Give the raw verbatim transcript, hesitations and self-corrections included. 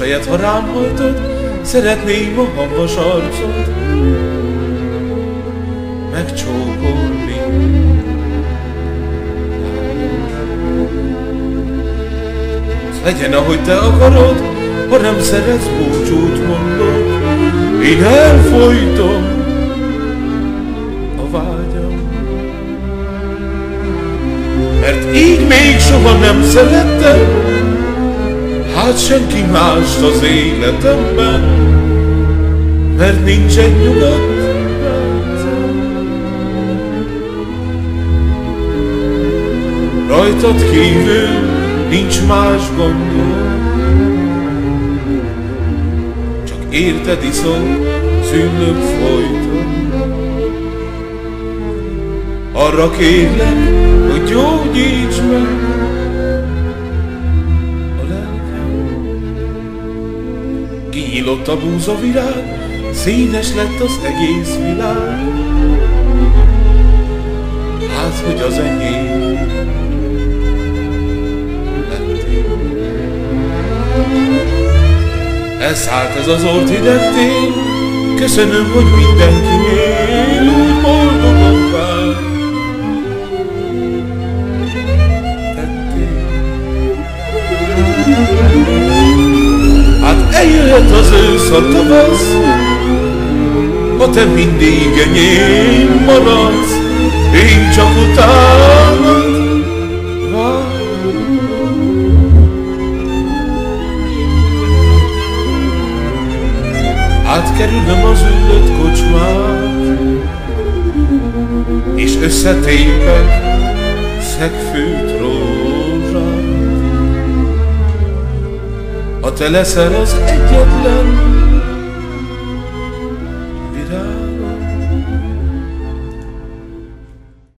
fejed, ha rám hajtod, szeretném a hamvas arcod megcsókolni. Legyen, ahogy te akarod, ha nem szeretsz, búcsút mondok, én elfolytom a vágyam. Mert így még soha nem szerettem, hát senki mást az életemben, mert nincsen nyugat. Rajtad kívül nincs más gondom, csak érted iszom, szüllök folyton. Arra kérlek, hogy gyógyíts meg a lelkem. Kinyílott a búzavirág, színes lett az egész világ, hát hogy az enyém. Elszállt ez az orrhideg tél, köszönöm, hogy mindenkinél úgy boldogabbá tettél. Hát eljöhet az ősz, a tavasz, ha te mindig enyém maradsz, én csak utánad várom. Átkerülöm az üllött kocsmát, és összetépek szegfűt rózsát. Ha te leszel az egyetlen virág,